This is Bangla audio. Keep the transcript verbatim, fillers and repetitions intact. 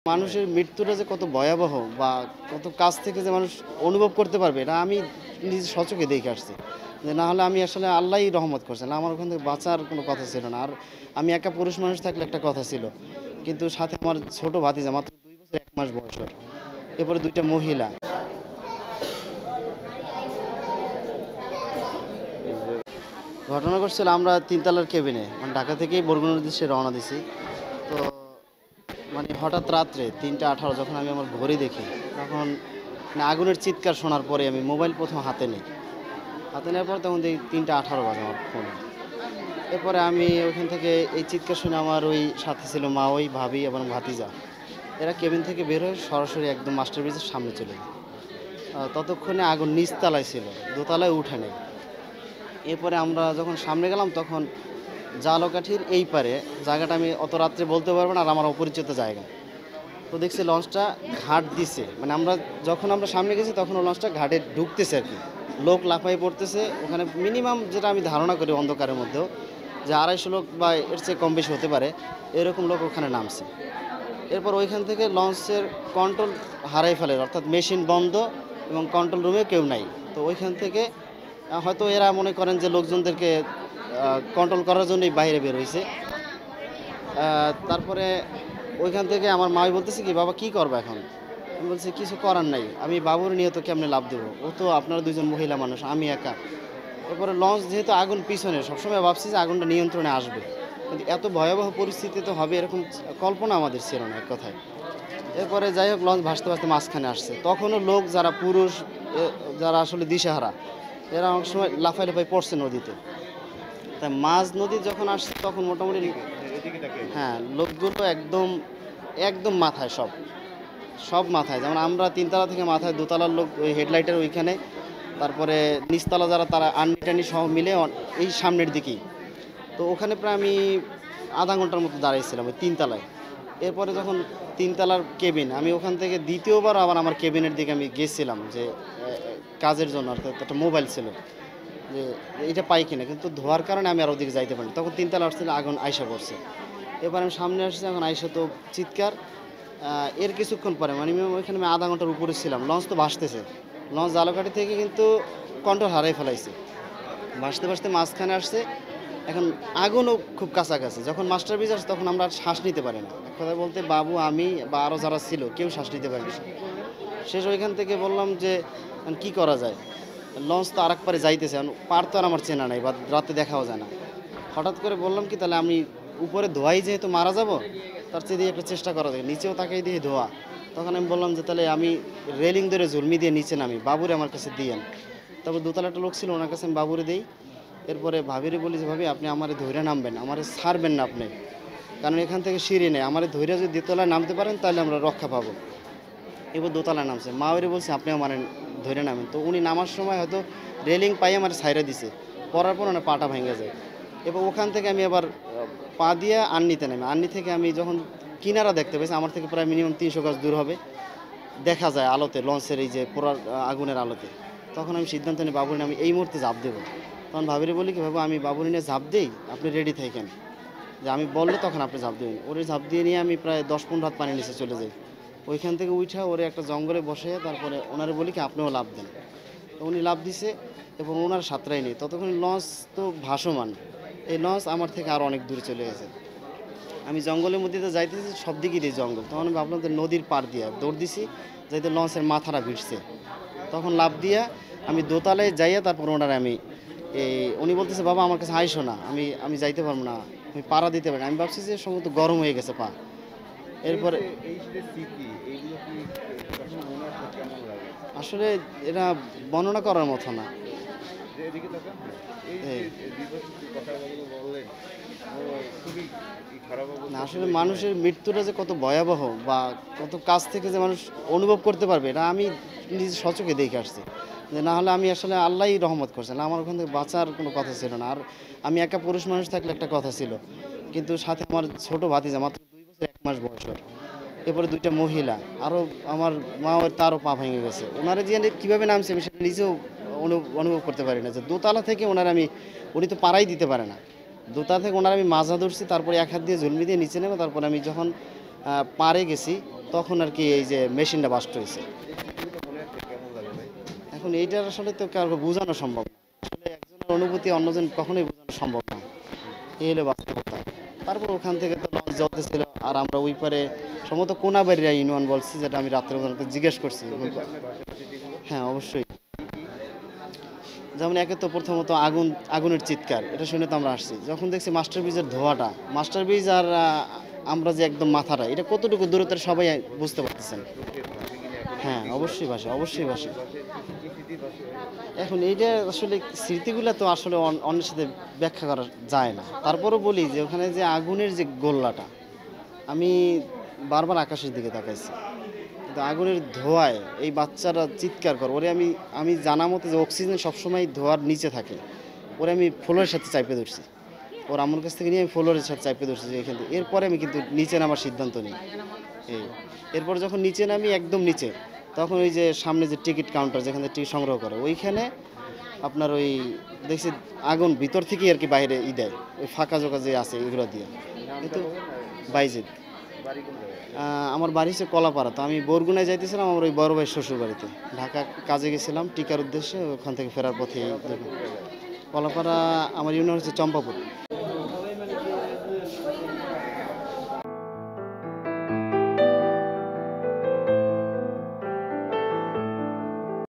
মানুষের মৃত্যুটা যে কত ভয়াবহ বা কত কাছ থেকে যে মানুষ অনুভব করতে পারবে এটা আমি নিজে সচক্ষে দেখে আসছি। যে না হলে আমি আসলে আল্লাহই রহমত করছেন। আমার ওখান থেকে বাঁচার কোনো কথা ছিল না। আর আমি একা পুরুষ মানুষ থাকলে একটা কথা ছিল। কিন্তু সাথে আমার ছোট ভাতিজা মাত্র দুই বছর এক মাস বয়স ওর। এরপরে দুই টা মহিলা। ঘটনা ঘটছিল আমরা তিন তলার কেবিনে মানে ঢাকা থেকেই বরগুনার উদ্দেশ্যে রওনা দিছি। তো মানে হঠাৎ রাত্রে তিনটা আঠারো যখন আমি আমার ঘড়ি দেখি তখন মানে আগুনের চিৎকার শোনার পরে আমি মোবাইল প্রথম হাতে নেই। হাতে নেওয়ার পর তখন দেখি তিনটা আঠারো বাজে আমার ফোনে। এরপরে আমি ওইখান থেকে এই চিৎকার শুনে আমার ওই সাথে ছিল মা, ওই ভাবি এবং ভাতিজা। এরা কেবিন থেকে বের হয়ে সরাসরি একদম মাস্টার ব্রিজের সামনে চলে যায়। আহ, ততক্ষণে আগুন নিচতলায় ছিল, দোতলায় উঠে নেই। এরপরে আমরা যখন সামনে গেলাম তখন জালকাঠির এই পারে জায়গাটা আমি অত রাত্রে বলতে পারবো না, আর আমার অপরিচিত জায়গা। তো দেখছি লঞ্চটা ঘাট দিছে, মানে আমরা যখন আমরা সামনে গেছি তখন ও লঞ্চটা ঘাটে ঢুকতেছে আর কি। লোক লাফাই পড়তেছে ওখানে, মিনিমাম যেটা আমি ধারণা করি অন্ধকারের মধ্যেও যে আড়াইশো লোক বা এর চেয়ে কম বেশি হতে পারে, এরকম লোক ওখানে নামছে। এরপর ওইখান থেকে লঞ্চের কন্ট্রোল হারাই ফেলে, অর্থাৎ মেশিন বন্ধ এবং কন্ট্রোল রুমে কেউ নাই। তো ওইখান থেকে আহ, হয়তো এরা মনে করেন যে লোকজনদেরকে কন্ট্রোল করার জন্যই বাইরে বের হয়েছে। তারপরে ওইখান থেকে আমার মাই বলতেছে কি, বাবা কি করবো এখন? আমি বলছি কিছু করার নাই, আমি বাবুর নিয়ে তো কেমনে লাভ দেবো, ও তো আপনারা দুজন মহিলা মানুষ, আমি একা। এরপরে লঞ্চ যেহেতু আগুন পিছনে, সবসময় ভাবছি যে আগুনটা নিয়ন্ত্রণে আসবে, কিন্তু এত ভয়াবহ পরিস্থিতি তো হবে এরকম কল্পনা আমাদের ছিল না এক কথায়। এরপরে যাই হোক লঞ্চ ভাসতে ভাসতে মাঝখানে আসছে, তখনও লোক যারা পুরুষ এ, যারা আসলে দিশেহারা, এরা অনেক সময় লাফাই লাফাই পড়ছে নদীতে। তাই মাঝ নদী যখন আসছে তখন মোটামুটি হ্যাঁ লোকগুলো একদম একদম মাথায় সব সব মাথায়, যেমন আমরা তিনতলা থেকে মাথায়, দোতলার লোক ওই হেডলাইটের ওইখানে, তারপরে নিচতলা যারা তারা আন্নি টানি সব মিলে অন- এই সামনের দিকেই। তো ওখানে প্রায় আমি আধা ঘন্টার মতো দাঁড়িয়েছিলাম ওই তিনতলায়। এরপরে যখন তিনতলার কেবিন, আমি ওখান থেকে দ্বিতীয়বার আবার আমার কেবিনের দিকে আমি গেছিলাম যে আহ, কাজের জন্য, অর্থাৎ একটা মোবাইল ছিল যে এটা পাই কিনা, কিন্তু ধোয়ার কারণে আমি আর ওদিকে যাইতে পারিনি। তখন তিনতলা আসছিল, আগুন আইসা পড়ছে। এবার আমি সামনে আসছি, এখন আইসা তো চিৎকার। আহ, এর কিছুক্ষণ পরে মানে minimum ওইখানে আমি আধা ঘন্টার উপরে ছিলাম, লঞ্চ তো ভাসতেছে। লঞ্চ জালকাঠি থেকে কিন্তু কন্ট্রোল হারাই ফেলাইছে, ভাসতে ভাসতে মাঝখানে আসছে। এখন আগুনও খুব কাছাকাছি, যখন মাস্টার ব্রিজ আসছে তখন আমরা আর শ্বাস নিতে পারি না। এক কথা বলতে বাবু, আমি বা আরও যারা ছিল কেউ শ্বাস নিতে পারিনি। শেষ ওইখান থেকে বললাম যে এখন কী করা যায়, লঞ্চ তো আর এক পারে যাইতেছে, এখন পার তো আর আমার চেনা নাই বা রাতে দেখাও যায় না। হঠাৎ করে বললাম কি, তাহলে আমি উপরে ধোয়াই যেহেতু মারা যাব, তার চেয়ে দিয়ে একটা চেষ্টা করা যায়, নিচেও তাকাই দিয়ে ধোয়া। তখন আমি বললাম যে তাহলে আমি রেলিং ধরে ঝুলমি দিয়ে নিচে নামি, বাবুরে আমার কাছে দিয়েন। তারপর দোতলা একটা লোক ছিল, ওনার কাছে আমি বাবুরে দিই। এরপরে ভাবিরে বলি যে ভাবি আপনি আমারে ধৈর্য নামবেন, আমারে ছাড়বেন না আপনি, কারণ এখান থেকে সিঁড়ি নেই, আমারে ধৈর্য যদি দোতলায় নামতে পারেন তাহলে আমরা রক্ষা পাবো। এবার দোতলায় নামছে, মা ওরে বলছে আপনি আমার ধরে নামেন। তো উনি নামার সময় হয়তো রেলিং পাই আমার সাইডে দিছে, পড়ার পর ওনার পাটা ভেঙে যায়। এবার ওখান থেকে আমি আবার আহ, পা দিয়ে আন্নিতে নামি, আন্নি থেকে আমি যখন কিনারা দেখতে পেয়েছি, আমার থেকে প্রায় মিনিমাম তিনশো গাছ দূর হবে, দেখা যায় আলোতে লঞ্চের এই যে পোড়ার আহ, আগুনের আলোতে। তখন আমি সিদ্ধান্ত নিই বাবুরি আমি এই মুহূর্তে ঝাঁপ দেবো। তখন ভাবিরে বলি কি, ভাবো আমি বাবুরি নিয়ে ঝাঁপ দিই, আপনি রেডি থাকেন, যে আমি বললে তখন আপনি ঝাঁপ দেবেন। ওরে ঝাঁপ দিয়ে নিয়ে আমি প্রায় দশ পনেরো হাত পানির নিচে চলে যাই। ওইখান থেকে উঠা ওরে একটা জঙ্গলে বসে তারপরে ওনারে বলি কি আপনিও লাভ দেন। তো উনি লাভ দিছে এবং ওনার সাঁতরাই নেই, ততক্ষণ লঞ্চ তো ভাসমান। এই লঞ্চ আমার থেকে আরও অনেক দূরে চলে গেছে। আমি জঙ্গলের মধ্যে তো যাইতেছি, সব দিকেই দিয়ে জঙ্গল, তখন আমি ভাবলাম যে নদীর পাড় দিয়া দৌড় দিছি, যাইতে লঞ্চের মাথাটা ভিড়ছে। তখন লাভ দিয়া আমি দোতলায় যাইয়া তারপর ওনারে আমি এই উনি বলতেছে বাবা আমার কাছে আইসো না, আমি আমি যাইতে পারবো না, আমি পাড়া দিতে পারি না। আমি ভাবছি যে সম্ভবত গরম হয়ে গেছে পা। এরপরে আসলে এটা বর্ণনা করার মতো না। এই না আসলে মানুষের মৃত্যুটা যে কত ভয়াবহ বা কত কাছ থেকে যে মানুষ অনুভব করতে পারবে এটা আমি নিজে সচক্ষে দেখে আসছি। যে না হলে আমি আসলে আল্লাহই রহমত করছেন, আমার ওখান থেকে বাঁচার কোনো কথা ছিল না। আর আমি একা পুরুষ মানুষ থাকলে একটা কথা ছিল, কিন্তু সাথে আমার ছোট ভাতিজা মাত্র দুই বছর এক মাস বয়স ওর। এরপরে দুই টা মহিলা, আরও আমার মা, ওর তারও পা ভেঙে গেছে। ওনারা যে কীভাবে নামছে আমি সেটা নিজেও অনু- অনুভব করতে পারি না, যে দোতলা থেকে ওনারা আমি, উনি তো পাড়াই দিতে পারে না, দোতলা থেকে ওনার আমি মাজা ধরছি, তারপরে এক হাত দিয়ে ঝুলমি দিয়ে নিচে নেবো, তারপরে আমি যখন আহ, পাড়ে গেছি, তখন আর কি এই যে মেশিনটা বাস্ট হয়েছে। এখন এইটার আসলে তো কারো বোঝানো সম্ভব না, আসলে একজনের অনুভূতি অন্যজন কখনোই বোঝানো সম্ভব না, এই হলো বাস্তবতা। তারপর ওখান থেকে তো লঞ্চ জ্বলতেছিল, আর আমরা ওই পারে সম্ভবত কোনাবাড়িয়া ইউনিয়ন বলছি, যেটা আমি রাত্রে ওখানে জিজ্ঞেস করছি। হ্যাঁ অবশ্যই। যেমন একে তো প্রথমত আগুন, আগুনের চিৎকার, এটা শুনে তো আমরা আসছি। যখন দেখছি মাস্টার ব্রিজের ধোঁয়াটা, মাস্টার ব্রিজ আর আহ, আমরা যে একদম মাথাটা, এটা কতটুকু দূরত্বের সবাই বুঝতে পারতেছেন। হ্যাঁ অবশ্যই ভাষা, অবশ্যই ভাষা। এখন এইটা আসলে স্মৃতিগুলো তো আসলে অন- অন্যের সাথে ব্যাখ্যা করা যায় না। তারপরও বলি যে ওখানে যে আগুনের যে গোল্লাটা, আমি বারবার আকাশের দিকে তাকাইছি, কিন্তু আগুনের ধোঁয়ায় এই বাচ্চারা চিৎকার করে, ওরে আমি, আমি জানা মতে যে অক্সিজেন সবসময় ধোঁয়ার নিচে থাকে, ওরে আমি ফ্লোরের সাথে চাপে ধরছি, ওর আমার কাছ থেকে নিয়ে আমি ফ্লোরের সাথে চাপে ধরছি যে এখান থেকে। এরপরে আমি কিন্তু নিচে নামার সিদ্ধান্ত নিই। এই এরপর যখন নিচে নামি, একদম নিচে, তখন ওই যে সামনে যে টিকিট কাউন্টার, যেখানে টিকিট সংগ্রহ করে, ওইখানে আপনার ওই দেখছি আগুন ভিতর থেকেই আর কি বাইরে ই দেয়, ওই ফাঁকা জোকা যে আছে এগুলো দিয়ে। কিন্তু বাইজিৎ। আহ, আমার বাড়ি হচ্ছে কলাপাড়া, তো আমি বরগুনায় যাইতেছিলাম আমার ওই বড় ভাইয়ের শ্বশুর বাড়িতে, ঢাকা কাজে গেছিলাম টিকার উদ্দেশ্যে, ওখান থেকে ফেরার পথে এই দুর্ঘটনা। কলাপাড়া আমার ইউনিয়ন হচ্ছে চম্পাপুর।